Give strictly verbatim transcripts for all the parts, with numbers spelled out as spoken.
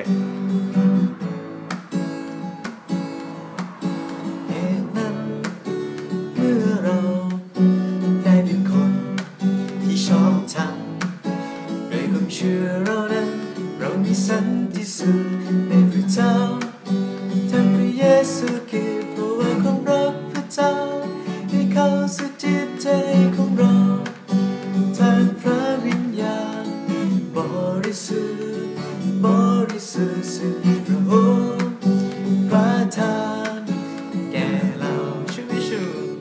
เหตุนั้นเมื่อเราได้เป็นคนที่ชอบธรรมด้วยความเชื่อเรานั้นเรามีสันติสุขในพระเจ้าทั้งพระเยซูคริสต์เพราะว่าความรักพระเจ้าได้เข้าสู่จิตใจของเราทางพระวิญญาณบริสุทธิ์บริสุทธิ์ซึ่งพระองค์ประทานแก่เราชูวิชู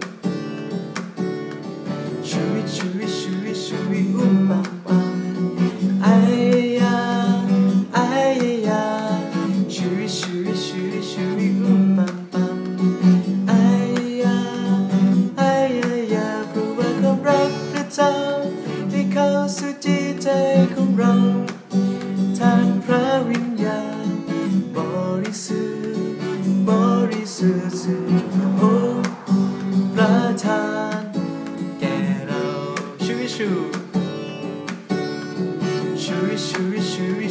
ชูวิชูวิชูวิชูวิอุ้มปังปังไอ้ยาไอ้ยาชูวิชูวิชูวิชูวิอุ้มปังปังไอ้ยาไอ้ยาเพราะว่าความรักพระเจ้าได้เข้าสู่จิตใจของเราทางพระวิญญาณบริสุทธิ์บริสุทธิ์ซึ่งพระองค์ประทานแก่เราชูวิชูชูวิชูวิชูวิ